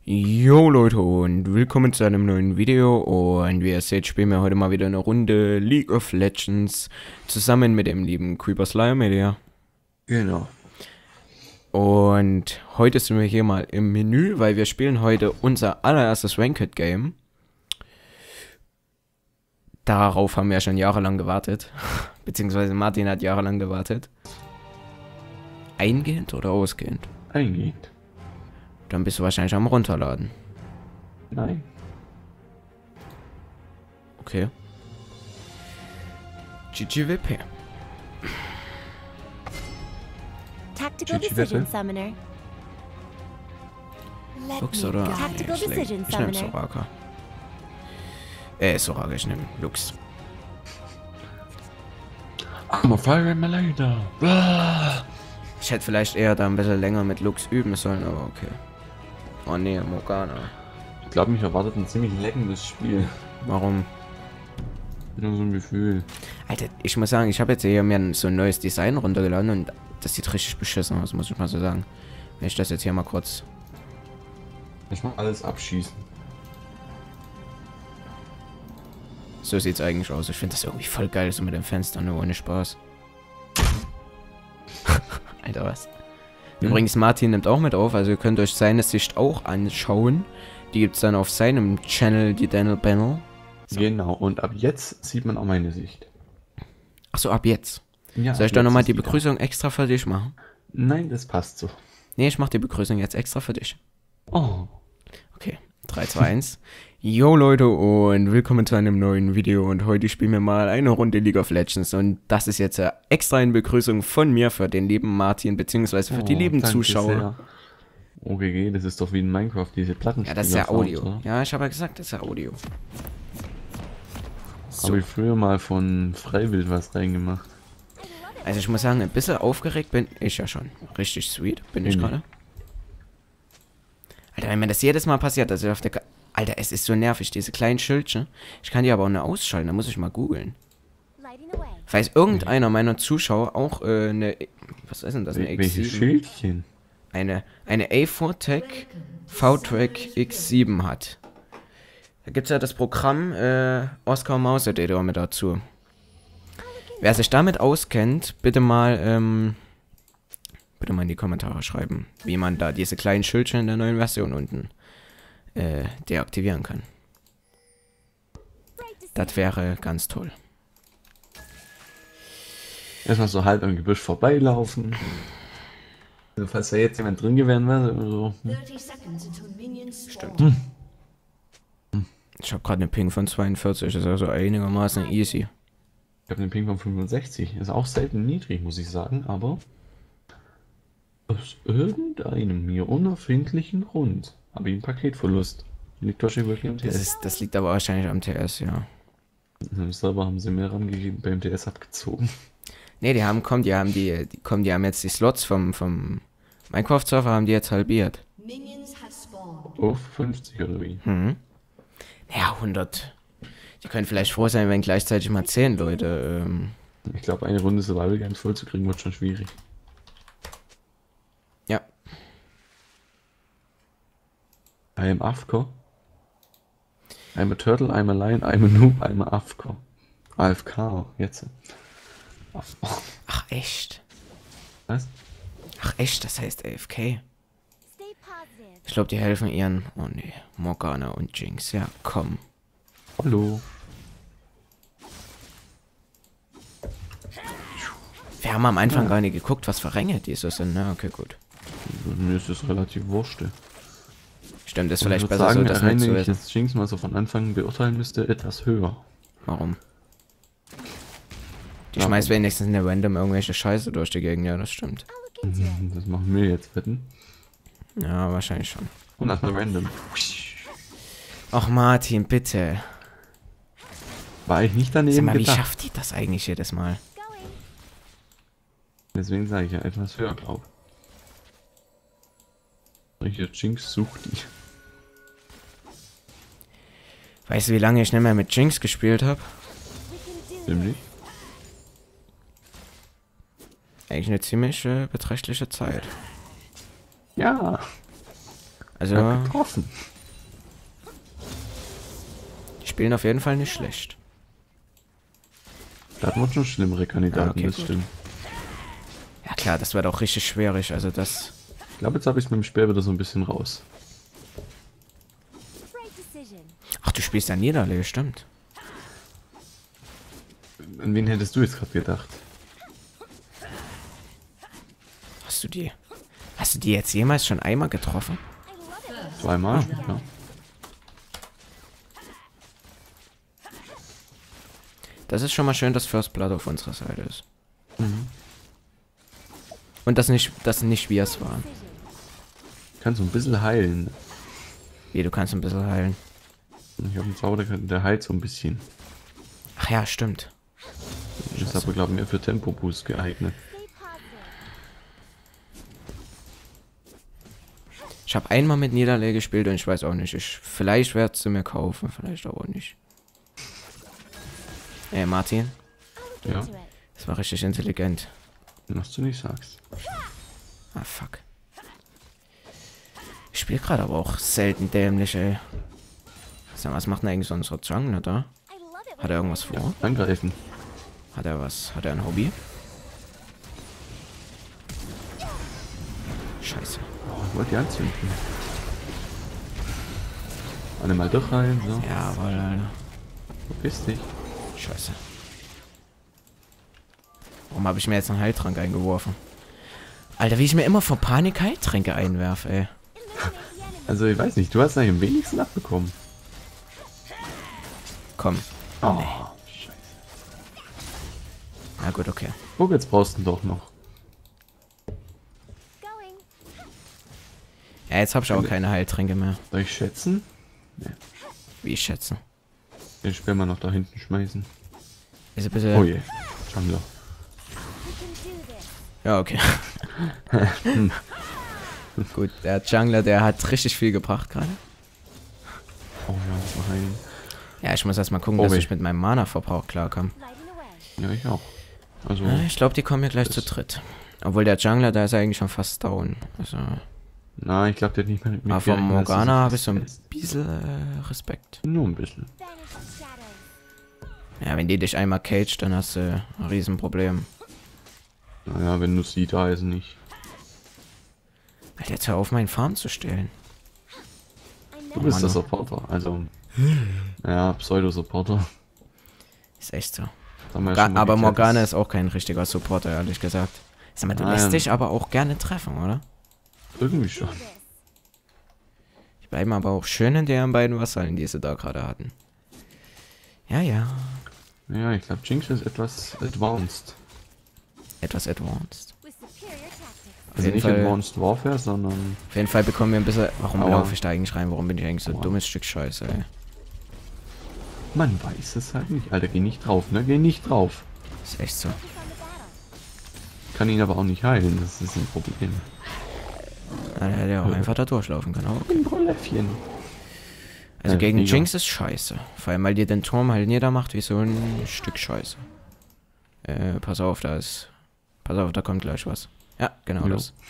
Jo Leute und willkommen zu einem neuen Video und wie ihr seht, spielen wir heute mal wieder eine Runde League of Legends zusammen mit dem lieben Creeper Slime Media. Genau. Und heute sind wir hier mal im Menü, weil wir spielen heute unser allererstes Ranked Game. Darauf haben wir schon jahrelang gewartet, beziehungsweise Martin hat jahrelang gewartet. Eingehend oder ausgehend? Eingehend. Dann bist du wahrscheinlich am Runterladen. Nein. Okay. GGWP. Tactical GG Decision Wette? Summoner. Let Lux me oder? go. Tactical Nee, Decision ich nehm Summoner. Soraka. Soraka, ich nehm Lux. I'm a fire in my later. Ah. Ich hätte vielleicht eher da ein bisschen länger mit Lux üben sollen, aber okay. Oh nee, Morgana. Ich glaube, mich erwartet ein ziemlich leckendes Spiel. Warum? Nur so ein Gefühl. Alter, ich muss sagen, ich habe jetzt hier mir so ein neues Design runtergeladen und das sieht richtig beschissen aus, muss ich mal so sagen. Wenn ich das jetzt hier mal kurz... Ich mach alles abschießen. So sieht's eigentlich aus. Ich finde das irgendwie voll geil, so mit dem Fenster, nur ohne Spaß. Alter, was? Übrigens, Martin nimmt auch mit auf, also ihr könnt euch seine Sicht auch anschauen. Die gibt's dann auf seinem Channel, die Daniel Banner. So. Genau, und ab jetzt sieht man auch meine Sicht. Achso, ab jetzt. Ja, Soll ich ab da jetzt nochmal ist die wieder. Begrüßung extra für dich machen? Nein, das passt so. Nee, ich mach die Begrüßung jetzt extra für dich. Oh. Okay, 3, 2, 1. Yo Leute und willkommen zu einem neuen Video und heute spielen wir mal eine Runde League of Legends und das ist jetzt extra eine Begrüßung von mir für den lieben Martin beziehungsweise für die lieben danke Zuschauer. sehr. OGG, das ist doch wie in Minecraft, diese Platten. Ja, das ist ja Audio. Ja, ich habe ja gesagt, das ist ja Audio. So. Habe ich früher mal von Freiwild was reingemacht. Also ich muss sagen, ein bisschen aufgeregt bin ich ja schon. Richtig sweet bin ich gerade. Alter, wenn mir das jedes Mal passiert, dass ich auf der... Alter, es ist so nervig, diese kleinen Schildchen. Ich kann die aber auch nicht ausschalten, da muss ich mal googeln. Lighting away. Falls irgendeiner meiner Zuschauer auch eine... Was ist denn das? Eine Welche X7? Schildchen? Eine A4-Tech V-Track X7 hat. Da gibt es ja das Programm Oscar Mauseditor mit dazu. Wer sich damit auskennt, bitte mal in die Kommentare schreiben, wie man da diese kleinen Schildchen in der neuen Version unten deaktivieren kann. Das wäre ganz toll. Erstmal so halb am Gebüsch vorbeilaufen. Also falls da jetzt jemand drin gewesen wäre oder so. Stimmt. Ich habe gerade eine Ping von 42, das ist also einigermaßen easy. Ich habe einen Ping von 65. Ist auch selten niedrig, muss ich sagen, aber aus irgendeinem mir unerfindlichen Grund habe ich einen Paketverlust. Liegt wahrscheinlich wirklich am TS. Das liegt aber wahrscheinlich am TS, ja. Selber haben sie mehr angegeben, beim TS abgezogen. Ne, die haben jetzt die Slots vom Minecraft-Server haben die jetzt halbiert. Auf 50 oder wie? Ja, 100. Die können vielleicht froh sein, wenn gleichzeitig mal 10 Leute, Ich glaube, eine Runde Survival Games voll zu kriegen wird schon schwierig. ja. I am AFK. I'm a turtle, I'm a lion, I'm a noob, I'm a AFK. AFK, jetzt. Ach, echt? Was? Ach, echt? Das heißt AFK? Stay positive. Ich glaube, die helfen ihren... Oh, nee. Morgana und Jinx. Ja, komm. Hallo. Wir haben am Anfang gar nicht geguckt, was für Ränge die so sind. Na, okay, gut. Mir ist das relativ wurscht. Stimmt, ist Ich vielleicht würde besser sagen, so, das rein, nicht zu wenn ich wissen. jetzt Jinx mal so von Anfang beurteilen müsste, etwas höher. Warum? Die Ja, schmeißt wenigstens eine Random irgendwelche Scheiße durch die Gegend. Ja, das stimmt. I'll look into it. Das machen wir jetzt, wetten. Ja, wahrscheinlich schon. Und das eine Random. Ach, Martin, bitte. War ich nicht Sag daneben mal, wie gedacht. schafft die das eigentlich jedes Mal? Going. Deswegen sage ich ja etwas höher drauf. Hier Jinx sucht die. Weißt du, wie lange ich nicht mehr mit Jinx gespielt habe? We can do it. Ziemlich. Eigentlich eine ziemlich beträchtliche Zeit. Ja. Also, Hat getroffen. die spielen auf jeden Fall nicht schlecht. Da hatten wir schon schlimmere Kandidaten, Ah, okay, das gut. stimmt. Ja klar, das wird auch richtig schwierig. Also das... Ich glaube, jetzt habe ich es mit dem Speer wieder so ein bisschen raus. Right decision. Ach, du spielst ja Niederlage, stimmt. An wen hättest du jetzt gerade gedacht? Hast du die jetzt jemals schon einmal getroffen? I love it. Zweimal? Ja. Das ist schon mal schön, dass First Blood auf unserer Seite ist. Und dass nicht wir es waren. Kann so ein bisschen heilen. Wie, du kannst ein bisschen heilen. Ich habe einen Zauber, der heilt so ein bisschen. Ach ja, stimmt. Ist aber, glaube ich, mehr für Tempo-Boost geeignet. Stay positive. Ich habe einmal mit Niederlage gespielt und ich weiß auch nicht. Vielleicht werde ich sie mir kaufen, vielleicht aber nicht. Ey, Martin, Look Ja. into it. das war richtig intelligent. Was du nicht sagst. Ah, fuck. Ich spiele gerade aber auch selten dämlich, ey. Sag mal, was macht denn eigentlich so unser Jungler da? I love it. Hat er irgendwas vor? Angreifen. Hat er was? Hat er ein Hobby? Scheiße. Oh, ich wollte die anzünden. Alle mal durch rein, so. Jawohl, Alter. Verpiss dich. Scheiße. Warum habe ich mir jetzt einen Heiltrank eingeworfen? Alter, wie ich mir immer vor Panik Heiltränke einwerfe, ey. Eliminate the enemy. Also, ich weiß nicht, du hast eigentlich am wenigsten abbekommen. Komm. Oh, scheiße. Na gut, okay. Guck, jetzt brauchst du ihn doch noch. Going. Ja, jetzt habe ich auch keine Heiltränke mehr. Soll ich schätzen? Wie ich schätze. Den Speer mal noch da hinten schmeißen. Ist ein bisschen... Oh je. Jungler. We can do this. Ja, okay. Gut, der Jungler, der hat richtig viel gebracht gerade. Oh ja, das war heilen. Ja, ich muss erst mal gucken, Oh dass weh. ich mit meinem Mana-Verbrauch klarkomme. Lighting away. Ja, ich auch. Also, Ja, ich glaube, die kommen hier gleich zu dritt. Obwohl der Jungler, da ist er eigentlich schon fast down. Also, na, ich glaube, der hat nicht mehr mit aber von gerechnet, dass er Morgana so habe ich so ein fest bisschen Respekt. ist. Nur ein bisschen. Banish the shadows. Ja, wenn die dich einmal caged, dann hast du ein Riesenproblem. Naja, wenn du sie da ist, nicht. Alter, jetzt hör auf, meinen Farm zu stehlen. I Du never bist der Mann. Supporter, also. Ja, Pseudo-Supporter. Ist echt so. Das haben wir ja schon mal Aber geklärt, Morgana das- ist auch kein richtiger Supporter, ehrlich gesagt. Sag mal, du Nein. lässt dich aber auch gerne treffen, oder? Irgendwie do schon. this. Die bleiben aber auch schön in deren beiden Vasallen, die sie da gerade hatten. Ja, ja. Ja, ich glaube, Jinx ist etwas advanced. Etwas advanced. With superior tactics. Also jeden nicht Fall- Advanced Warfare, sondern. Auf jeden Fall bekommen wir ein bisschen... Warum Aua. laufe ich da eigentlich rein? Warum bin ich eigentlich so ein Aua. dummes Stück Scheiße, ey? Man weiß es halt nicht. Alter, geh nicht drauf, ne? Geh nicht drauf. Ist echt so. Focus on the battle. Kann ihn aber auch nicht heilen, das ist ein Problem. Ja, der hätte ja auch einfach da durchlaufen können. Aber okay. Ein Brolläffchen. Also gegen mega. Jinx ist scheiße. Vor allem, weil die den Turm halt niedermacht wie so ein Stück Scheiße. Pass auf, da ist... Pass auf, da kommt gleich was. Ja, genau Jo. das.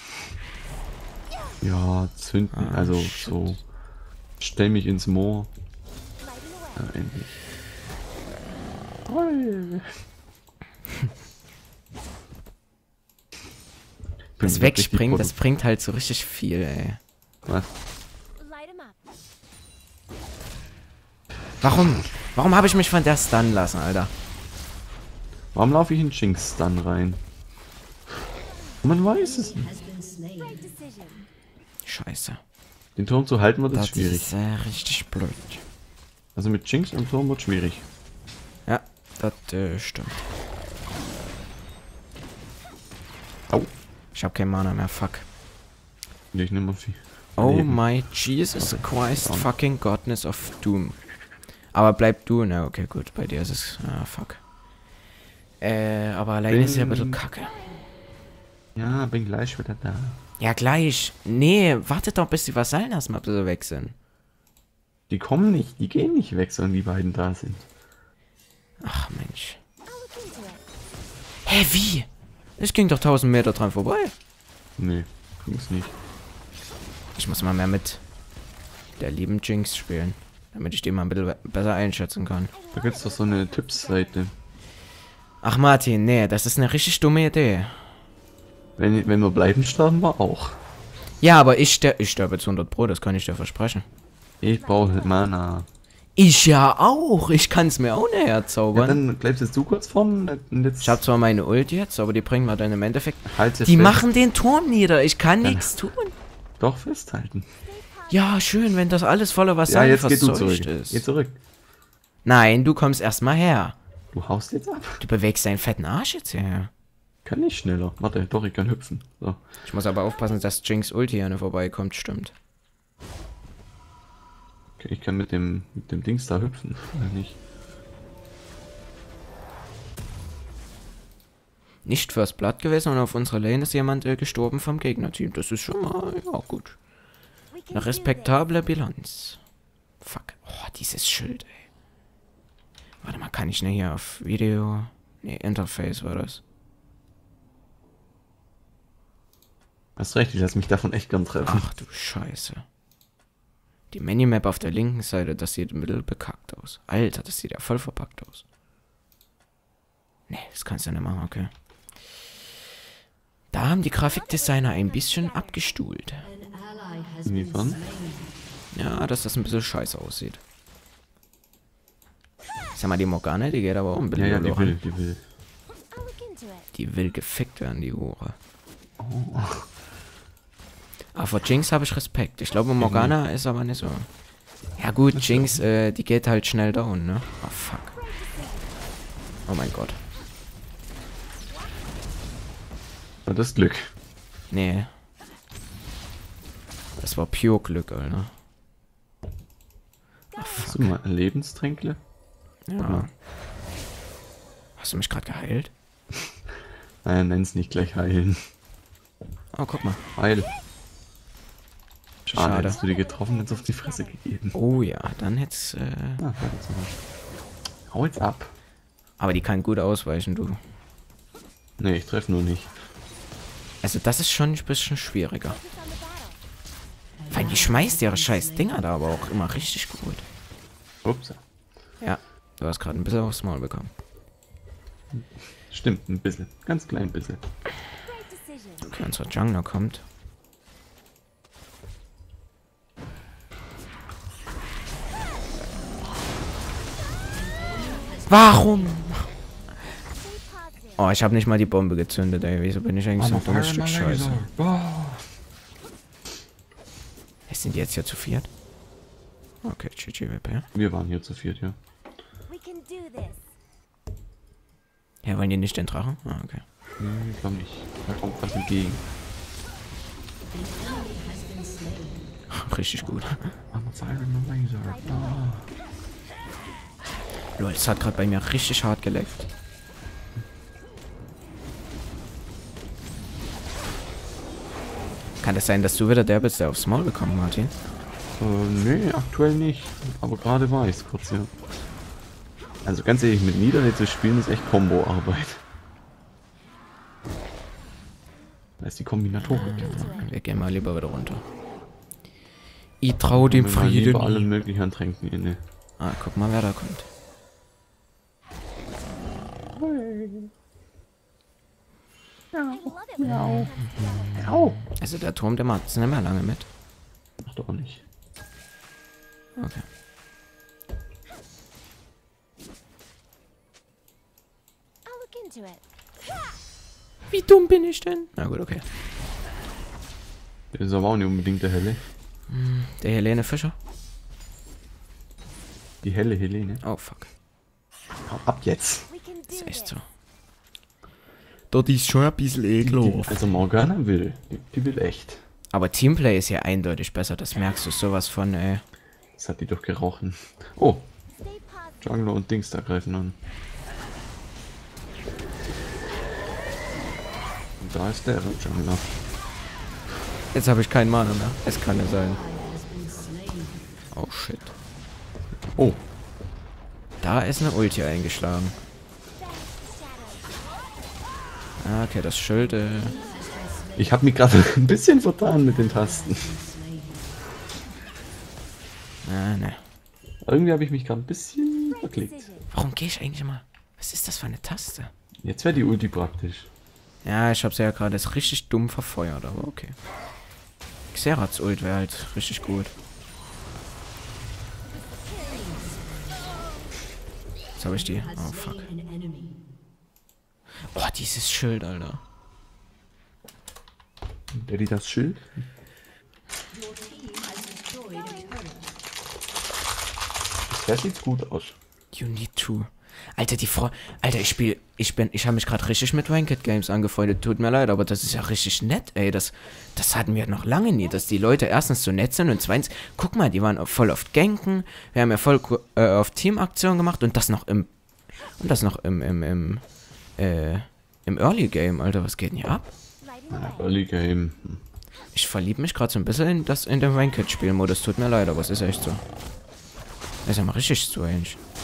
Ja, zünden, Ah, also shit. so. Stell mich ins Moor. Lighting away. Endlich. Toll. Das Wegspringen, das bringt halt so richtig viel, ey. Was? Light him up. Warum? Warum habe ich mich von der stunnen lassen, Alter? Warum laufe ich in Jinx dann rein? Man weiß es nicht. Right decision. Scheiße. Den Turm zu halten wird Das jetzt schwierig. ist richtig blöd. Also mit Jinx am Turm wird schwierig. Ja, das stimmt. Au. Ich habe kein Mana mehr, fuck. Ja, ich nehme mal viel. Oh Leben. my Jesus Christ fucking Godness of Doom. Aber bleib du, na okay, gut, bei dir ist es, fuck. Aber alleine ist ja ein bisschen kacke. Ja, bin gleich wieder da. Ja, gleich. Nee, wartet doch, bis die Vasallen erstmal ein bisschen weg sind. Die kommen nicht, die gehen nicht weg, sondern die beiden da sind. Ach, Mensch. I'll look into it. Hä, wie? Es ging doch 1000 Meter dran vorbei. Nee, ging's nicht. Ich muss mal mehr mit der lieben Jinx spielen. Damit ich die mal ein bisschen besser einschätzen kann. Da gibt's doch so eine Tipps-Seite. Ach Martin, nee, das ist eine richtig dumme Idee. Wenn wir bleiben, sterben wir auch. Ja, aber ich sterbe zu 100 Pro, das kann ich dir versprechen. Ich brauche Mana. Ich ja auch, ich kann es mir auch näher Ja, zaubern. dann bleibst jetzt du kurz vorne und jetzt... Ich habe zwar meine Ult jetzt, aber die bringen mir dann im Endeffekt... Halt sie Die fest. machen den Turm nieder, ich kann nichts tun. Doch festhalten. Ja, schön, wenn das alles voller Ja, Wasser jetzt geh du verseucht zurück. ist. Geh zurück. Nein, du kommst erstmal her. Du haust jetzt ab. Du bewegst deinen fetten Arsch jetzt her. Kann ich schneller. Warte, doch, ich kann hüpfen. So. Ich muss aber aufpassen, dass Jinx Ulti hier vorbeikommt, stimmt. Okay, ich kann mit dem Dings da hüpfen. Oder nicht? Nicht First Blood gewesen und auf unserer Lane ist jemand gestorben vom Gegnerteam. Das ist schon mal, ja, gut. We can Eine respektable Bilanz. Fuck. Oh, dieses Schild, ey. Warte mal, kann ich ne hier auf Video... Ne, Interface war das. Hast recht, ich lasse mich davon echt gern treffen. Ach du Scheiße. Die Minimap auf der linken Seite, das sieht ein bisschen bekackt aus. Alter, das sieht ja voll verpackt aus. Ne, das kannst du nicht machen, okay. Da haben die Grafikdesigner ein bisschen abgestuhlt. Inwiefern? Ja, dass das ein bisschen scheiße aussieht. Sag mal, die Morgana, die geht aber auch ein bisschen Ja, ja, die verloren. will, die will. I'll look into it. Die will gefickt werden, die Hure. Aber vor Jinx habe ich Respekt. Ich glaube, Morgana ist aber nicht so. Ja gut, Jinx, die geht halt schnell down, ne? Oh fuck. Oh mein Gott. War das Glück. Nee. Das war pure Glück, Alter. Hast du mal Lebenstränkle? Ja. Hast du mich gerade geheilt? Nein, nenn's nicht gleich heilen. Oh, guck mal. Heil. Schade, Schade. hättest du die getroffen, jetzt auf die Fresse gegeben. Oh ja, dann hätt's... Ah, warte jetzt mal. Hau jetzt ab. Aber die kann gut ausweichen, du. Nee, ich treffe nur nicht. Also das ist schon ein bisschen schwieriger. Focus on the battle. Weil die schmeißt ihre scheiß Dinger da aber auch immer richtig gut. Ups. Ja, du hast gerade ein bisschen aufs Maul bekommen. Stimmt, ein bisschen. Ganz klein bisschen. Great decision. Okay, unser Jungler kommt. Warum? Stay positive. Oh, ich habe nicht mal die Bombe gezündet, ey. Wieso bin ich eigentlich so ein dummes Stück Scheiße? Sind die jetzt hier zu viert? Okay, GG Web, ja. Wir waren hier zu viert, ja. We can do this. Ja, wollen die nicht den Drachen? Ah, okay. Nee, ich glaube nicht. Da kommt was entgegen. Richtig gut. I'm a fire and a laser. Ah. Lol, es hat gerade bei mir richtig hart geleckt. Kann es sein, dass du wieder der bist, der aufs Maul bekommt, Martin? Nee, aktuell nicht. Aber gerade war ich's kurz, ja. Also ganz ehrlich, mit Niederlande zu spielen ist echt Combo-Arbeit. Da ist die Kombinatorik. Wir gehen mal lieber wieder runter. Ich trau dem Wir waren Frieden. lieber alle möglichen an Tränken inne. Ah, guck mal, wer da kommt. I love it when Au! Also der Turm, der macht es nicht mehr lange mit. Macht doch auch nicht. Okay. I'll look into it. Wie dumm bin ich denn? Na gut, okay. Der ist aber auch nicht unbedingt der Helle. Der Helene Fischer. Die helle Helene. Oh, fuck. Hau ab jetzt! We can do Ist echt this. so. Dort ist schon ein bisschen ekelhaft. Also Morgana will. Die will echt. Aber Teamplay ist ja eindeutig besser. Das merkst du sowas von, ey. Das hat die doch gerochen. Oh, Stay positive. Jungler und Dings da greifen an. Und da ist der Jungler. Jetzt habe ich keinen Mana mehr. Es kann ja sein. Oh, shit. Oh, Da ist eine Ulti eingeschlagen. Shadow. Ah, okay, das Schild, ich habe mich gerade ein bisschen vertan mit den Tasten. Ne. Irgendwie habe ich mich gerade ein bisschen Great verklickt. decision. Warum gehe ich eigentlich immer... Was ist das für eine Taste? Jetzt wäre die Ulti praktisch. Ja, ich habe sie ja gerade jetzt richtig dumm verfeuert, aber okay. Xeraths Ult wäre halt richtig gut. Jetzt habe ich die. Oh, fuck. Oh, dieses Schild, Alter. Daddy das Schild? Der sieht gut aus. You need to. Alter, Alter, ich habe mich gerade richtig mit Ranked Games angefreundet. Tut mir leid, aber das ist ja richtig nett, ey. Das hatten wir noch lange nie, dass die Leute erstens so nett sind und zweitens, guck mal, die waren voll oft Ganken. Wir haben ja voll auf Teamaktionen gemacht und das noch im Early Game, Alter. Was geht denn hier ab? Lighting away. Early Game. Ich verliebe mich gerade so ein bisschen in den Ranked-Spielmodus. Tut mir leid, aber es ist echt so. Das ist ja mal richtig strange.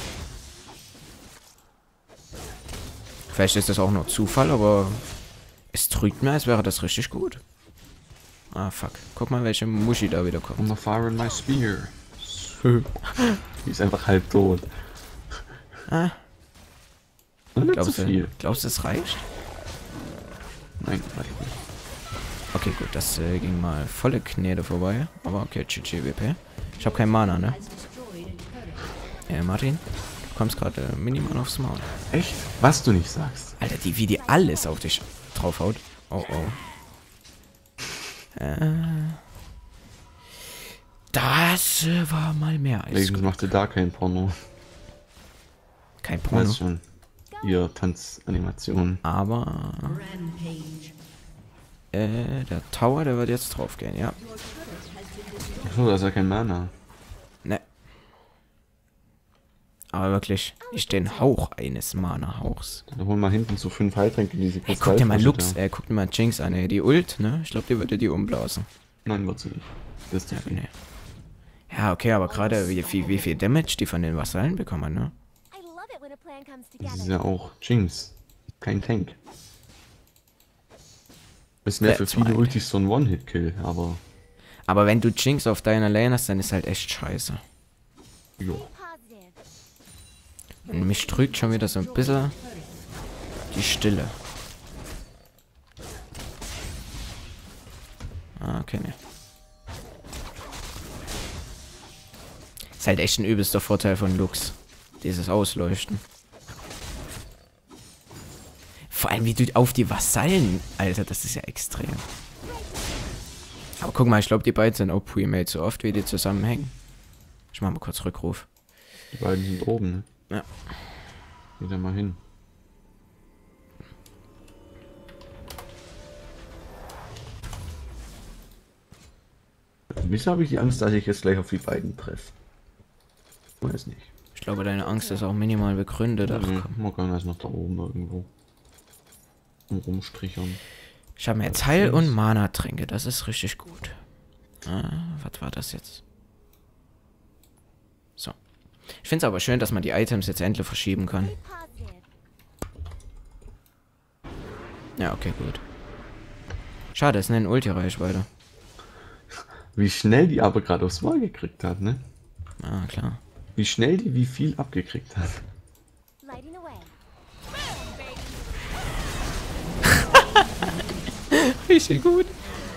Vielleicht ist das auch nur Zufall, aber es trügt mir, als wäre das richtig gut. Ah, fuck. Guck mal, welche Muschi da wieder kommt. I'm a fire in my spear. Die ist einfach halb tot. Ah, Nicht glaubst zu viel. du, es reicht? Nein, reicht nicht. Okay, gut, das ging mal volle Knete vorbei. Aber okay, GG, WP. Ich habe kein Mana, ne? Martin, du kommst gerade minimal aufs Maul. Echt? Was du nicht sagst. Alter, wie die alles auf dich draufhaut. Oh, oh. Das war mal mehr als Wenigstens machte da kein Porno. kein Porno. Weiß schon. Ihr Tanzanimation. Aber der Tower, der wird jetzt draufgehen, ja. Achso, das ist ja kein Mana. Ne. Aber wirklich, nicht den Hauch eines Mana-Hauchs. Dann holen wir hinten so 5 Heiltränke, die sie Ey, guck dir mal Lux, guck dir mal Jinx an, ey. Die Ult, ne? Ich glaube, die würde die umblasen. Nein, wird sie nicht. Das ist Ja, zu viel. nee. Ja, okay, aber gerade wie viel Damage die von den Vasallen bekommen, ne? I love it when a plan comes Das ist together. ja auch Jinx. Kein Tank. Ist ja für viele Verzweigt. Ultis so ein One-Hit-Kill, aber... Aber wenn du Jinx auf deiner Lane hast, dann ist halt echt scheiße. Jo. Positive. Und mich trügt schon wieder so ein bisschen die Stille. Ah, okay, ne. Ist halt echt ein übelster Vorteil von Lux. Dieses Ausleuchten. Vor allem wie du auf die Vasallen, Alter, das ist ja extrem. Aber guck mal, ich glaube, die beiden sind auch Pre-Made, so oft wie die zusammenhängen. Ich mach mal kurz Rückruf. Die beiden sind oben, ne? Ja. Geh da mal hin. Wieso habe ich die Angst, dass ich jetzt gleich auf die beiden treffe? Weiß nicht. Ich glaube, deine Angst ist auch minimal begründet. Ach, komm. Morgan ist noch da oben irgendwo. Und rumstrichern. Ich habe mir jetzt Heil- und Mana-Tränke. Das ist richtig gut. Was war das jetzt? So. Ich finde es aber schön, dass man die Items jetzt endlich verschieben kann. Be positive. Ja, okay, gut. Schade, es ist eine Ulti-Reichweite. Wie schnell die aber gerade aufs Maul gekriegt hat, ne? Ah, klar. Wie schnell die wie viel abgekriegt hat. Lighting away. Richtig gut.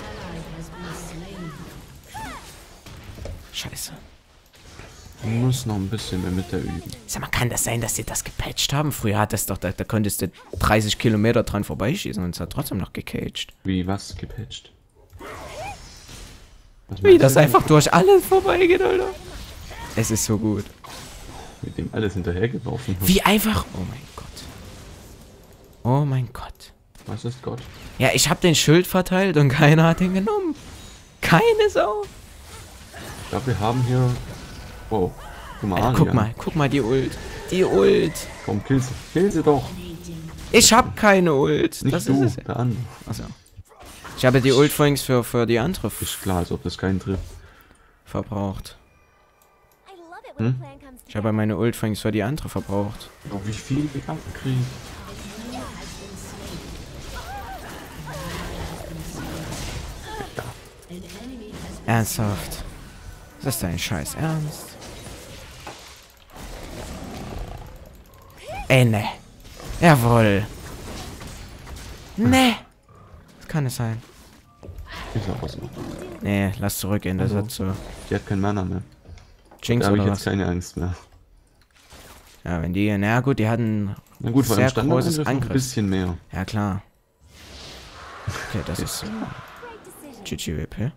Scheiße. Man muss noch ein bisschen mehr mit der üben. Sag mal, kann das sein, dass sie das gepatcht haben? Früher hat das doch, da konntest du 30 Kilometer dran vorbeischießen und es hat trotzdem noch gecaged. Wie was gepatcht? Was Wie meinst das du einfach durch alles vorbeigeht, Alter. Es ist so gut. mit dem alles hinterhergeworfen hat? Wie einfach. Oh mein Gott. Oh mein Gott. Was ist Gott? Ja, ich habe den Schild verteilt und keiner hat ihn genommen. Keine Sau. Ich glaube, wir haben hier... Wow. Guck mal, Alter, Aria. guck mal die Ult. Die Ult. Komm, kill sie. Kill sie doch. Ich hab keine Ult. Nicht Das du, ist es. der andere. Achso. Ich habe die Ult vorhin für die andere Ist klar, als ob das keinen trifft. I verbraucht. love it when a plan comes Ich habe meine Ult vorhin für die andere verbraucht. Oh, wie viel wir abkriegen. Ernsthaft. Ist das dein Scheiß Ernst? Ey, ne. Jawohl. Ne. Das kann es sein. Ich sag was noch. Nee, lass zurückgehen, das hat so. Die hat keinen Mana mehr. Jinx Da habe ich oder jetzt was? keine Angst mehr. Ja, wenn die. Na gut, die hatten Na gut, vor sehr allem großes Standardangriff noch ein Angriff. bisschen mehr. Ja, klar. Okay, das ist Great decision. GG-WP.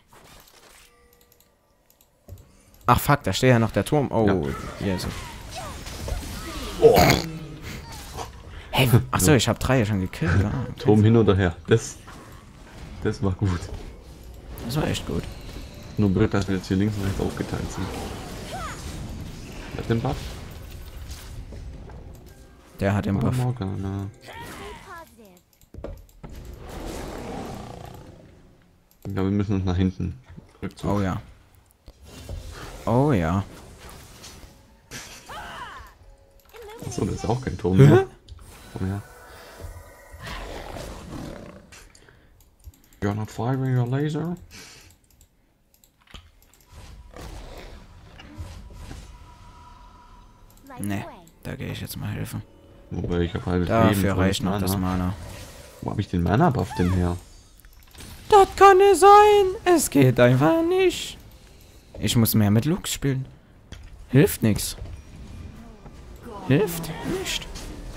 Ach fuck, da steht ja noch der Turm. Oh, hier ist er. Oh. Hey, achso, ich habe 3 schon gekillt. Ja, okay. Turm hin oder her. Das war gut. Das war echt gut. Nur blöd, dass wir jetzt hier links und rechts aufgeteilt sind. Wer hat den Buff? Der hat den Oh, Buff. Morgana. Be positive. Ich glaube, wir müssen uns nach hinten. Rückzug. Oh ja. Oh ja. Achso, das ist auch kein Turm mehr. Oh ja. You're not firing your laser? Lighting Ne, away. da gehe ich jetzt mal helfen. Wobei ich habe halbes Leben. Dafür volles reicht noch das Mana. Wo habe ich den Mana-Buff denn her? Das kann nicht sein. Es geht einfach nicht. Ich muss mehr mit Lux spielen. Hilft nix. Hilft nicht.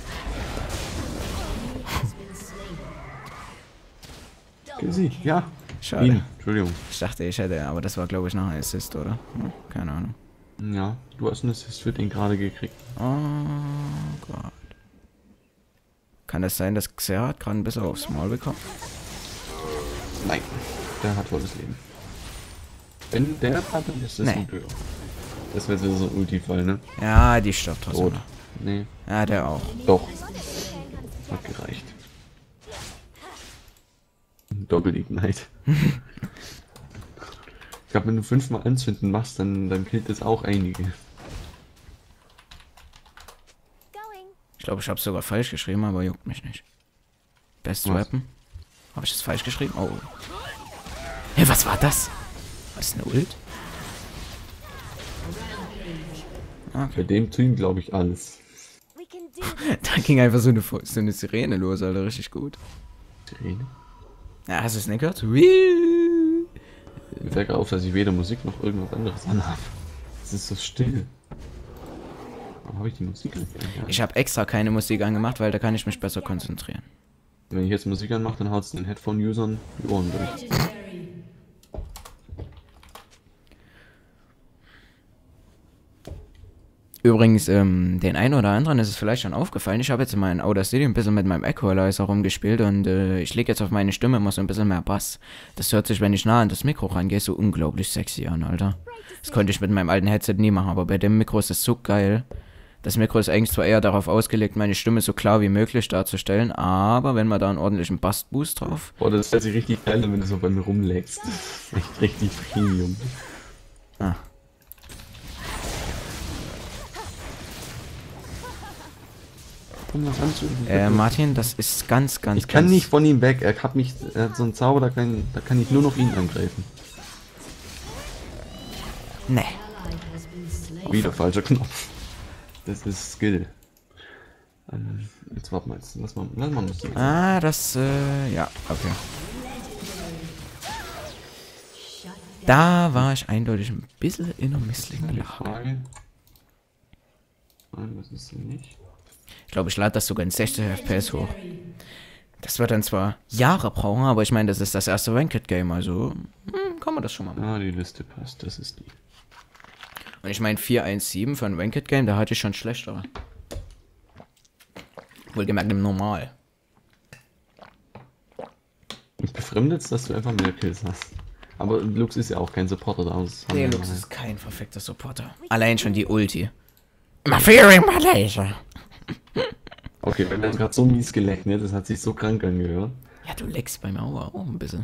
Gesicht, ja. Schade. Ihn, Entschuldigung. Ich dachte, ich hätte, aber das war, glaube ich, noch ein Assist, oder? Hm, keine Ahnung. Ja, du hast einen Assist für den gerade gekriegt. Oh Gott. Kann das sein, dass Xerath gerade ein bisschen aufs Maul bekommt? Nein, der hat volles Leben. Wenn der hat, dann ist das Nee. ein Dörer. Das wäre so ein Ulti-Fall, ne? Ja, die stirbt trotzdem Rot. noch. Nee, Ja, der auch. doch. Love it when a plan comes Hat gereicht. Doppel-Ignite. Ich glaube, wenn du 5-mal anzünden machst, dann killt das auch einige. going. Ich glaube, ich habe sogar falsch geschrieben, aber juckt mich nicht. Best Was? Weapon? Habe ich das falsch geschrieben? Oh. Hey, was war das? Was ist eine Ult? Bei dem Team glaube ich alles. We can do this. Da ging einfach so eine Sirene los, Alter. Richtig gut. Sirene. Ja, hast du es nicht gehört? Wiiii. Mir fällt gerade auf, dass ich weder Musik noch irgendwas anderes anhabe. Es ist so still. Warum habe ich die Musik nicht an? Ich habe extra keine Musik angemacht, weil da kann ich mich besser konzentrieren. Wenn ich jetzt Musik anmache, dann haut es den Headphone-Usern die Ohren durch. Übrigens, den einen oder anderen ist es vielleicht schon aufgefallen. Ich habe jetzt in meinem Audacity ein bisschen mit meinem Equalizer rumgespielt und ich lege jetzt auf meine Stimme immer so ein bisschen mehr Bass. Das hört sich, wenn ich nah an das Mikro rangehe, so unglaublich sexy an, Alter. Das konnte ich mit meinem alten Headset nie machen, aber bei dem Mikro ist es so geil. Das Mikro ist eigentlich zwar eher darauf ausgelegt, meine Stimme so klar wie möglich darzustellen, aber wenn man da einen ordentlichen Bassboost drauf... Boah, das hört sich richtig geil an, wenn du so bei mir rumlegst. Das ist echt richtig Premium. Ah. Komm, was anzünden. Martin, das ist ganz, ganz, Ich kann ganz... nicht von ihm weg. Er hat so einen Zauber, da kann ich nur noch ihn angreifen. Nee. Wieder falscher Knopf. Das ist Skill. Jetzt warten wir jetzt. Lass mal Musik. Ah, das, ja, okay. Da war ich eindeutig ein bisschen in einer misslichen Die Lage. Frage. Nein, das ist sie nicht. Ich glaube, ich lade das sogar in 60 FPS hoch. Das wird dann zwar Jahre brauchen, aber ich meine, das ist das erste Ranked-Game, also kann man das schon mal machen. Ah, die Liste passt. Das ist die. Und ich meine, 417 für ein Ranked-Game, da hatte ich schon schlechtere. Wohlgemerkt im Normal. Mich befremdet, dass du einfach mehr Kills hast. Aber Lux ist ja auch kein Supporter da. Nee, Lux ist kein perfekter Supporter. Allein schon die Ulti. Immer Fearing Malaysia. Okay, wir haben gerade so mies geleckt, ne? Das hat sich so krank angehört. Ja, du leckst bei mir auch ein bisschen.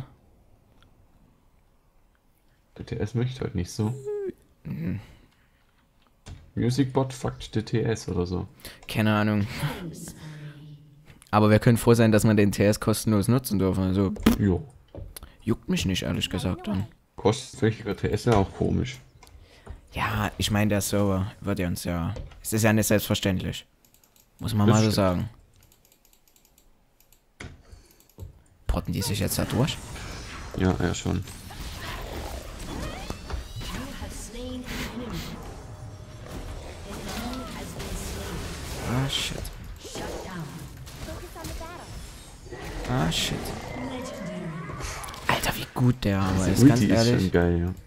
Der TS möchte halt nicht so. Musicbot fuckt der TS oder so. Keine Ahnung. Aber wir können froh sein, dass wir den TS kostenlos nutzen dürfen. Also, Jo. juckt mich nicht, ehrlich gesagt. Dann. Kostenpflichtiger TS ja auch komisch. Ja, ich meine, der Server wird ja uns ja... Es ist ja nicht selbstverständlich. Muss man Das mal so stimmt. sagen. Porten die sich jetzt da durch? Ja, ja schon. Ah, shit. Focus on the battle. Ah, shit. Alter, wie gut der aber ist, Ulti ganz ist schon ehrlich. geil, ja.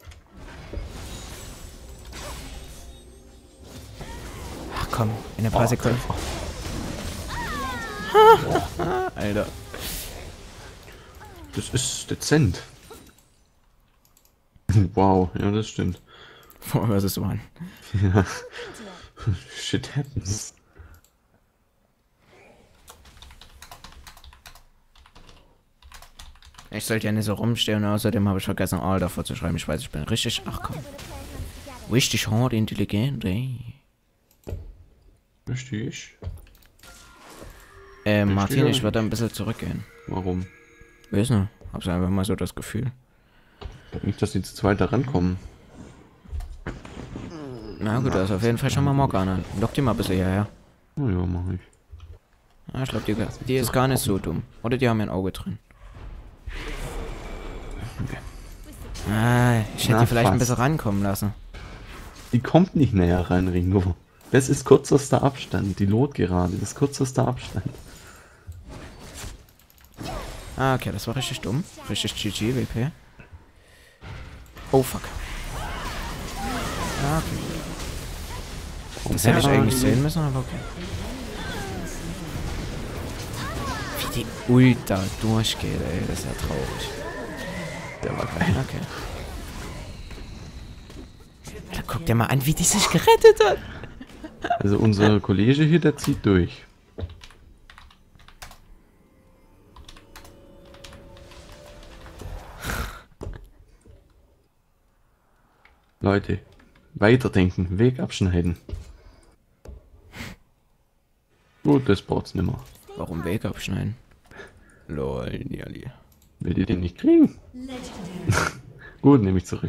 Ach komm, in ein paar Sekunden. Alter. Das ist dezent. Wow, ja, das stimmt. Boah, was ist so an? Ja. Shit happens. Ich sollte ja nicht so rumstehen und außerdem habe ich vergessen, All davor zu schreiben. Ich weiß, ich bin richtig, ach komm, When a plan comes together. richtig hart intelligent, ey. Richtig. Martin, ich ja würde ein bisschen zurückgehen. Warum? Weiß nicht, hab's einfach mal so das Gefühl. Nicht, dass die zu zweit da rankommen. Na gut, da ist auf jeden Fall schon mal Morgana. Lock die mal ein bisschen hierher. Oh ja, mach ich. Ja, ich glaube, die ist gar nicht so dumm. Oder die haben ein Auge drin. Ah, ich hätte Na, die vielleicht ein fast. bisschen rankommen lassen. Die kommt nicht näher rein, Ringo. Das ist kürzester Abstand. Die Lot gerade. Das ist kürzester Abstand. Ah, okay, das war richtig dumm. Richtig GG, WP. Oh, fuck. Ah, okay. Das hätte ich eigentlich sehen müssen, aber okay. Wie die Ult da durchgeht, ey, das ist ja traurig. Der war geil. Okay. Da guck dir mal an, wie die sich gerettet hat. Also unser Kollege hier, der zieht durch. Leute, weiterdenken, Weg abschneiden. Gut, das braucht's nimmer. Warum Weg abschneiden? Lol, Niali. Will ihr den nicht kriegen? Gut, nehme ich zurück.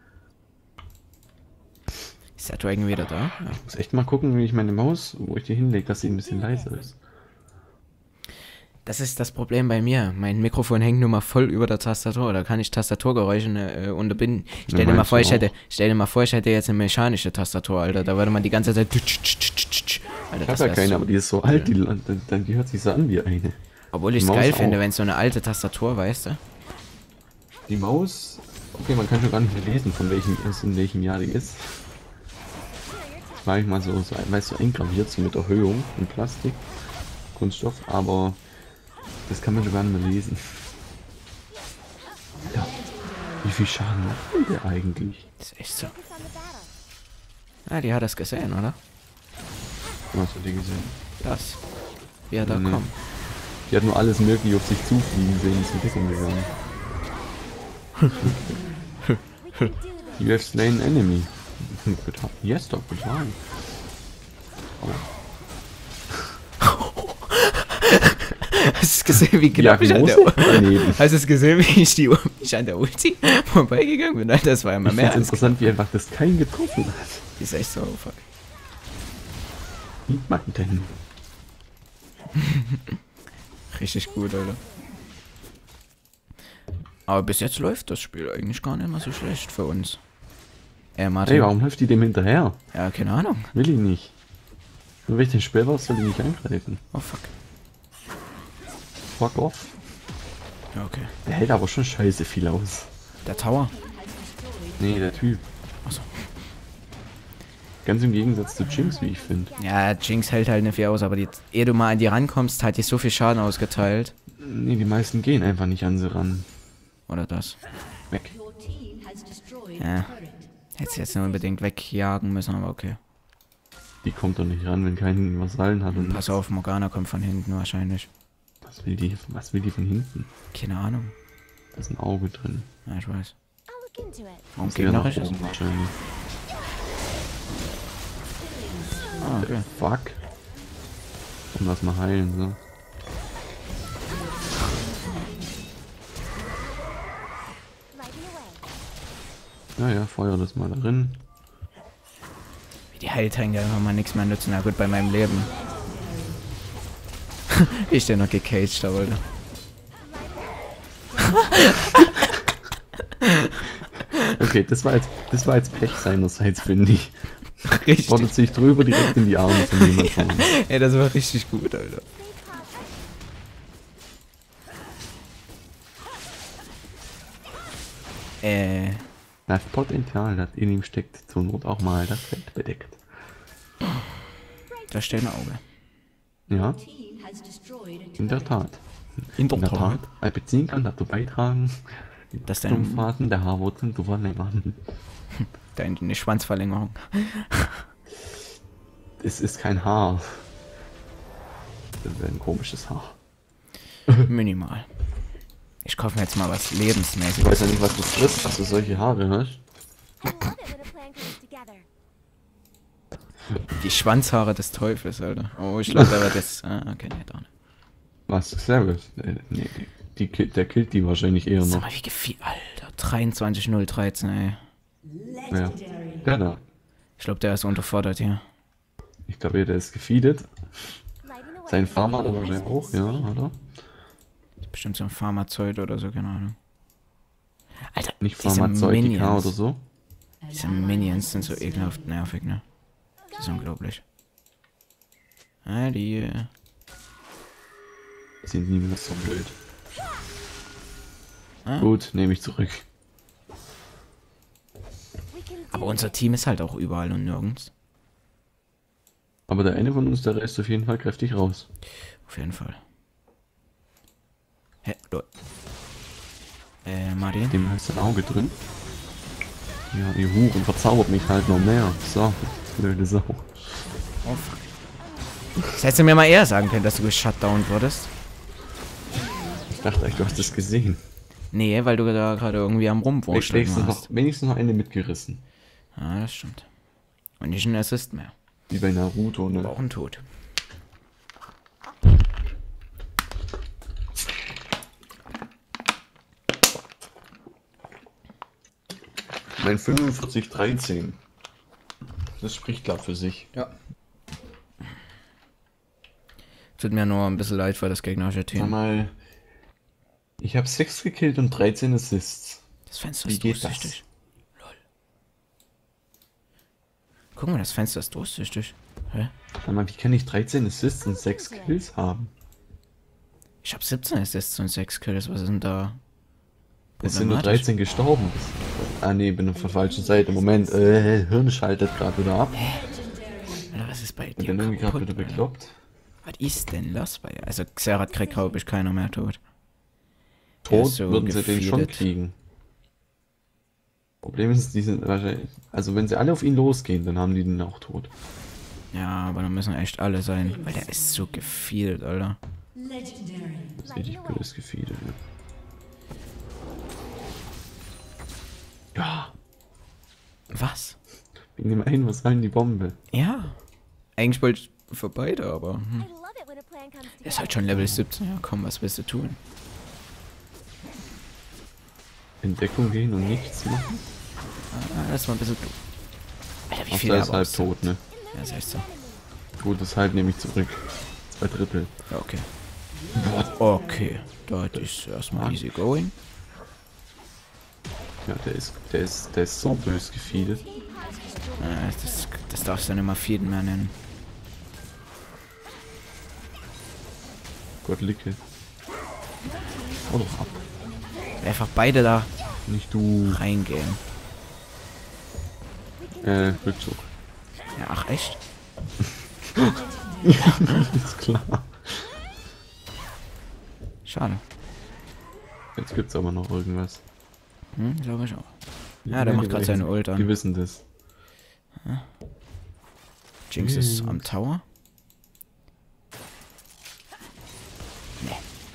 Ist der Dragon wieder da? Ja. Ich muss echt mal gucken, wie ich meine Maus, wo ich die hinlege, dass sie ein bisschen leiser ist. Das ist das Problem bei mir. Mein Mikrofon hängt nur mal voll über der Tastatur. Da kann ich Tastaturgeräusche unterbinden. Stell dir mal vor, ich hätte jetzt eine mechanische Tastatur, Alter. Da würde man die ganze Zeit. Alter, Ich das habe ja wär's keine, so. aber die ist so alt, die hört sich so an wie eine. Obwohl ich es die Maus geil finde, auch. wenn so eine alte Tastatur, weißt du? Die Maus, okay, man kann schon gar nicht mehr lesen, von welchem in welchem Jahr die ist. Das war ich mal so weißt du, eingraviert, so mit Erhöhung in Plastik, Kunststoff, aber das kann man schon gar nicht mehr lesen. Ja. Wie viel Schaden macht der eigentlich? Das ist echt so. Focus on the battle. Ah, die hat das gesehen, oder? Hast du die gesehen? Das. Wie er da Nee. kommt. Die hat nur alles mögliche auf sich zufliegen sehen, ist in Deckung gegangen. We can do this. You have slain an enemy. Yes, Dr. Time. Hast du gesehen, wie knapp ich an der daneben. Hast du es gesehen, wie ich an der Ulti vorbeigegangen bin? Alter, das war immer Ich mehr finde als interessant, wie einfach das keinen getroffen hat. Die ist echt so, oh fuck. Wie man denn? Richtig gut, Alter. Aber bis jetzt läuft das Spiel eigentlich gar nicht mal so schlecht für uns. Martin. Ey, warum läuft die dem hinterher? Ja, keine Ahnung. Will ich nicht. Nur wenn ich den Sperr war, soll die nicht angreifen. Oh fuck. Fuck off. Ja, okay. Der hält aber schon scheiße viel aus. Der Tower. Nee, der Typ. Achso. Ganz im Gegensatz zu Jinx, wie ich finde. Ja, Jinx hält halt nicht viel aus, aber ehe du mal an die rankommst, hat die so viel Schaden ausgeteilt. Nee, die meisten gehen einfach nicht an sie ran. Oder das. Weg. Ja. Hätte sie jetzt nicht unbedingt wegjagen müssen, aber okay. Die kommt doch nicht ran, wenn keinen Vasallen hat. Und Pass auf, Morgana kommt von hinten wahrscheinlich. Was will die von hinten? Keine Ahnung. Da ist ein Auge drin. Ja, ich weiß. I'll look into it. Warum Das wäre nach gegnerisch ist? oben wahrscheinlich. Ah, okay. Fuck. Und lass mal heilen, so. Lighting away. Naja, feuer das mal darin. Die Heiltränke einfach mal nichts mehr nutzen. Na gut, bei meinem Leben. Ich den noch gecaged, aber... Okay, das war jetzt Pech seinerseits, finde ich. Richtig. Fordert sich drüber direkt in die Arme von jemand von uns. Ey, das war richtig gut, Alter. Das Potenzial, das in ihm steckt, zur Not auch mal das Feld bedeckt. Da steht ein Auge. Ja, in der Tat. In In der Tat. Beziehen kann dazu beitragen, die Dass dein- Wachstumsphasen der Haarwurzeln zu verlängern. Eine Schwanzverlängerung. Es ist kein Haar. Das ist ein komisches Haar. Minimal. Ich kaufe mir jetzt mal was Ich Lebensmäßiges. weiß ja nicht, was du frisst, dass du solche Haare hast. I love it when a plan comes together. Die Schwanzhaare des Teufels, Alter. Oh, ich glaube, da wird das... okay, nee, doch nicht. Was? Servus? Nee, der killt die wahrscheinlich eher Sag noch. mal, wie gefiel... Alter, 23.013, ey. Ja. Der da. Ich glaube, der ist unterfordert hier. Ich glaube, der ist gefeedet. Lighting the way. Sein Farm hat er wahrscheinlich auch, ja, oder? Bestimmt so ein Pharmazeut oder so, keine Ahnung. Alter, Nicht diese Pharmazeutika Minions. oder so. Diese Minions sind so ekelhaft nervig, ne? Das ist unglaublich. Die... Sind niemals so blöd. Ah. Gut, nehme ich zurück. We can do Aber unser Team ist halt auch überall und nirgends. Aber der eine von uns, der reißt auf jeden Fall kräftig raus. Auf jeden Fall. Hä, lol. Martin? Dem heißt ein Auge drin. Ja, die Huren verzaubert mich halt noch mehr. So, blöde Sau. Oh, fuck. Das hättest du mir mal eher sagen können, dass du geshutdown wurdest. Ich dachte eigentlich, du hast das gesehen. Nee, weil du da gerade irgendwie am Rumwurschteln warst. Wenigstens noch eine mitgerissen. Ah, das stimmt. Und nicht ein Assist mehr. Wie bei Naruto, Aber ne? auch ein Tod. Mein 45-13. Das spricht klar für sich. Ja. Tut mir nur ein bisschen leid für das gegnerische Sag Team. mal, ich habe 6 gekillt und 13 Assists. Das Fenster Wie ist geht das? durchsichtig. Lol. Guck mal, das Fenster ist durchsichtig. Hä? Sag mal, wie kann ich 13 Assists und 6 Kills haben? Ich hab 17 Assists und 6 Kills. Was ist denn da? Es sind nur problematisch? 13 gestorben. Ah ne, bin auf der falschen Seite. Moment, Hirn schaltet gerade wieder ab. Alter, was ist bei Ich dir bin irgendwie gerade kaputt, wieder Alter? bekloppt. Was ist denn los bei dir? Also Xerath kriegt, glaube ich, keiner mehr tot. Der Tot ist so würden sie den schon gefeedet. kriegen. Problem ist, die sind wahrscheinlich... Also wenn sie alle auf ihn losgehen, dann haben die den auch tot. Ja, aber da müssen echt alle sein. Weil der ist so gefeedet, Alter. Das ist richtig blödes Gefiede. Ne? Ja, Was? wegen dem einen, was soll denn die Bombe? Ja. Eigentlich wollte ich für beide, aber... I love it when a plan comes Er ist together. halt schon Level 17. Ja, komm, was willst du tun? In Deckung gehen und nichts machen? Das war ein bisschen doof. Alter, wie Ach, viel der er ist aber halb auch- tot, ne? Ja, das heißt so. Gut, das halt nehme ich zurück. 2 Drittel. Ja, okay. Okay. Das ist erstmal easy going. Ja, der ist so bös gefeedet. Das darfst du nicht mal Feeden mehr nennen. Gott licke. Hau doch ab. Einfach beide da Nicht du. reingehen. Rückzug. Ja, ach echt? Ist klar. Schade. Jetzt gibt's aber noch irgendwas. Glaube ich auch. Ja, der macht gerade seine Ult Die an. wissen das. Jinx ist am Tower. Nee.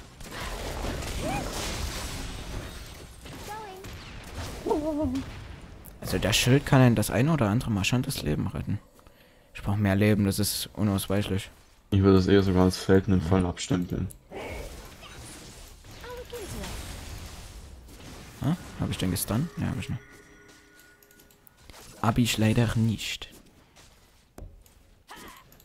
Also der Schild kann einen das eine oder andere Mal schon das Leben retten. Ich brauche mehr Leben, das ist unausweichlich. Ich würde das eher sogar als seltenen Fall abstempeln. I'll look into it. Habe ich den gestunt? Ja, habe ich nicht. Hab ich leider nicht.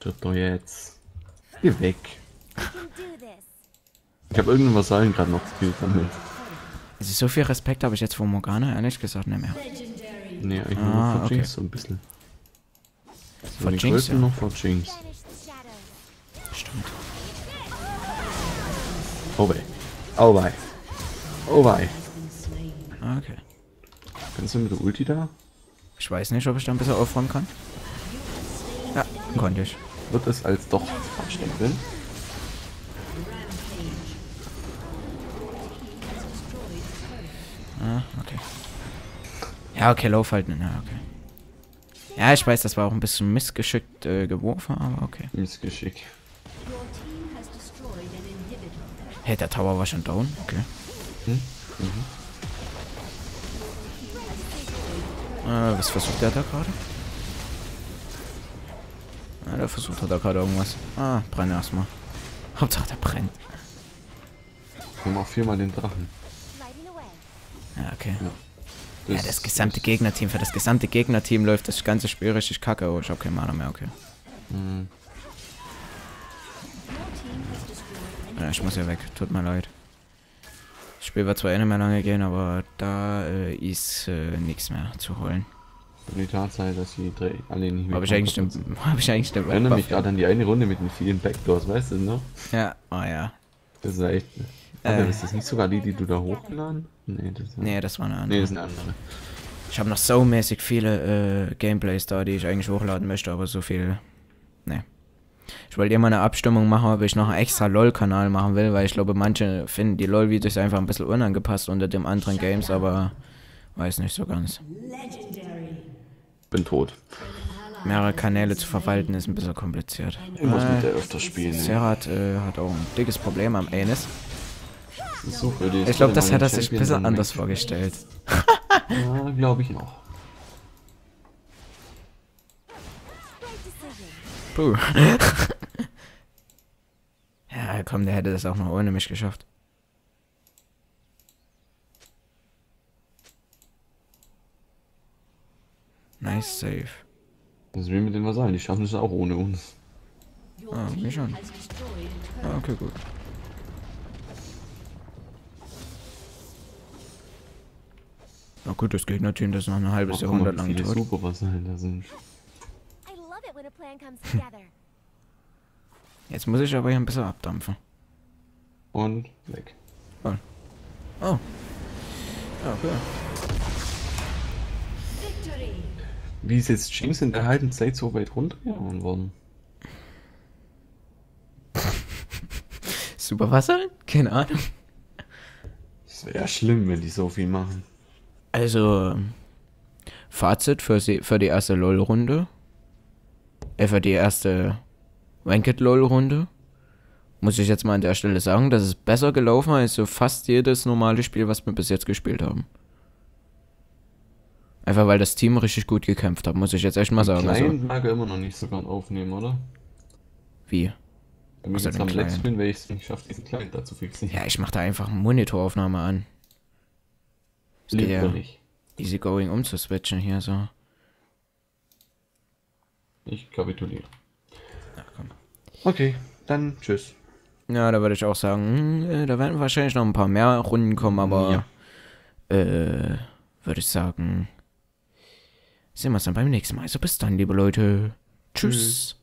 Stirb doch jetzt. Geh weg. We can do this. Ich habe irgendeinen Vasallen gerade noch gekillt damit. Also so viel Respekt habe ich jetzt vor Morgana ehrlich gesagt nicht mehr. Nee, eigentlich nur noch vor okay. Jinx so ein bisschen. So, Vor die Jinx, größten ja. noch vor Jinx. Banish the shadows. Stimmt. Oh wei. Oh wei. Oh wei. Okay. Kannst du mit der Ulti da? Ich weiß nicht, ob ich da ein bisschen aufräumen kann. Ja, konnte ich. Wird es als doch abstempeln? Ah, okay. Ja, okay, lauf halt. Ja, okay. Ja, ich weiß, das war auch ein bisschen missgeschickt geworfen, aber okay. Missgeschick. Hey, der Tower war schon down. Okay. Was versucht der da gerade? Ah, der versucht da gerade irgendwas. Ah, brenn erstmal. Hauptsache der brennt. Wir haben auch viermal den Drachen. Lighting away. Ja, okay. Ja, Ja, das gesamte Gegnerteam, für das gesamte Gegnerteam läuft das ganze Spiel richtig kacke. Oh, ich hab keinen Mana mehr, okay. Ja, ich muss ja weg, tut mir leid. Das Spiel wird zwar eh nicht mehr lange gehen, aber da ist nichts mehr zu holen. Die Tatsache, dass die drei alle nicht mehr Habe ich eigentlich den Ich erinnere mich gerade an die eine Runde mit den vielen Backdoors, weißt du noch? Ja, oh ja. Das ist echt... Aber ist das nicht sogar die du da hochgeladen? Nee, das ist... Nee, das war eine andere. Nee, das ist eine andere. Ich habe noch so mäßig viele Gameplays da, die ich eigentlich hochladen möchte, aber so viel... Nee. Ich wollte immer eine Abstimmung machen, ob ich noch einen extra LOL-Kanal machen will, weil ich glaube, manche finden die LOL-Videos einfach ein bisschen unangepasst unter den anderen Games, aber weiß nicht so ganz. Bin tot. Mehrere Kanäle zu verwalten ist ein bisschen kompliziert. Ich muss mit der öfter spielen. ey. Serhat hat auch ein dickes Problem am Anus. Das ist so für die Ich glaube, das Story hat er meinen sich ein Champion bisschen dann anders weg. vorgestellt. Ja, glaube ich auch. Great decision. Puh. Ja, komm, der hätte das auch noch ohne mich geschafft. Nice save. Das ist wie mit den Vasallen, die schaffen es auch ohne uns. Ah, mich schon. Ah, okay, gut. Na gut, das Gegnerteam, das ist noch ein halbes Oh, guck Jahrhundert mal, wie lang viele tot. super Vasallen da sind. I love it when a plan comes together. Jetzt muss ich aber hier ein bisschen abdampfen. Und weg. Oh. Ja, okay. Wie ist jetzt Jinx in der halben Zeit so weit runtergehauen worden? Super Wasser? Keine Ahnung. Das wäre ja schlimm, wenn die so viel machen. Also, Fazit für die erste LOL-Runde. Für die erste Ranked-LOL-Runde. Muss ich jetzt mal an der Stelle sagen, dass es besser gelaufen als so fast jedes normale Spiel, was wir bis jetzt gespielt haben. Einfach weil das Team richtig gut gekämpft hat, muss ich jetzt echt mal sagen. Also, Client mag er immer noch nicht so ganz aufnehmen, oder? wie? Wenn ich Was jetzt denn am Lex Client? bin, weil ich es nicht schaffe, diesen Client da zu fixieren. Ja, ich mache da einfach eine Monitoraufnahme an. Es geht ja Lieber nicht. easy going umzuswitchen hier so. Ich kapituliere. Ach komm. Okay, dann tschüss. Ja, da würde ich auch sagen, da werden wahrscheinlich noch ein paar mehr Runden kommen, aber würde ich sagen, sehen wir uns dann beim nächsten Mal. Also bis dann, liebe Leute. Tschüss.